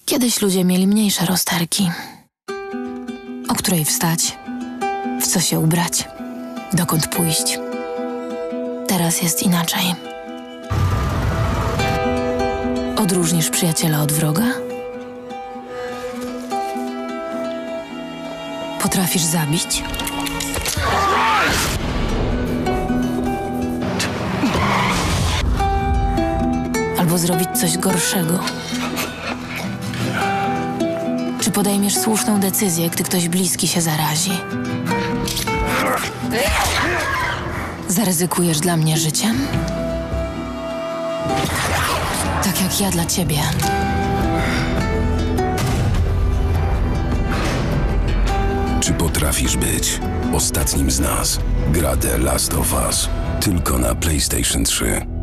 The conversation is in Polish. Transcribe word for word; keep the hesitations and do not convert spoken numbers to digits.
Kiedyś ludzie mieli mniejsze rozterki. O której wstać? W co się ubrać? Dokąd pójść? Teraz jest inaczej. Odróżnisz przyjaciela od wroga? Potrafisz zabić? Albo zrobić coś gorszego? Czy podejmiesz słuszną decyzję, gdy ktoś bliski się zarazi? Zaryzykujesz dla mnie życiem? Tak jak ja dla ciebie. Czy potrafisz być ostatnim z nas? Gra The Last of Us. Tylko na PlayStation trzy.